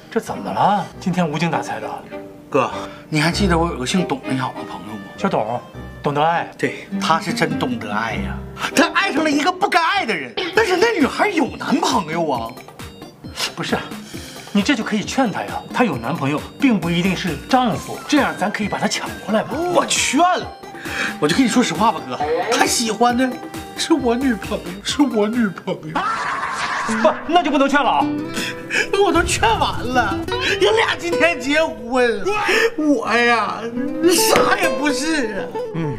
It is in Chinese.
这怎么了？今天无精打采的。 哥，你还记得我有个姓董的好朋友吗？ 小董，懂得爱。 对，他是真懂得爱呀，他爱上了一个不该爱的人，但是那女孩有男朋友啊。 不是，你这就可以劝她呀。她有男朋友，并不一定是丈夫，这样咱可以把她抢过来嘛。 我劝了，我就跟你说实话吧，哥，他喜欢的是我女朋友，是我女朋友。 不，那就不能劝了啊！ 我都劝完了，人俩今天结婚，我呀啥也不是啊。